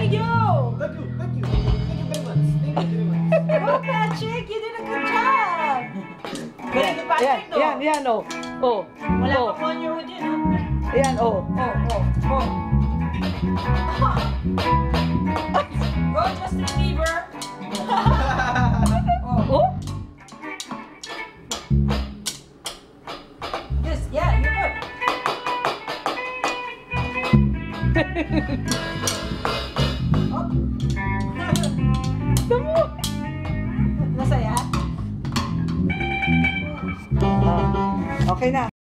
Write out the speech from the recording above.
Thank you. Thank you. Thank you. Thank you very much. Thank you very much. Go, Patrick. You did a good job. Galing ni Patrick, no? Yan, oh. Oh. Wala Oh. pa on your hood yun, no? Yan, oh. Oh. Go, Justin Bieber. Oh? Yes, yeah, you're good. Oh. Nasaya? Okay na.